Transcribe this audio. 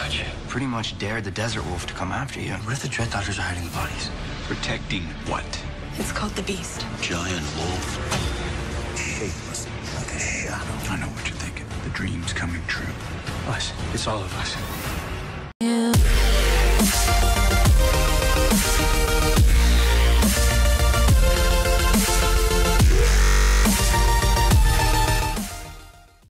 Gotcha. Pretty much dared the Desert Wolf to come after you. What if the Dread Dodgers are hiding the bodies? Protecting what? It's called the Beast. Giant wolf. Shapeless, like a shadow. I know what you're thinking. The dream's coming true. Us. It's all of us.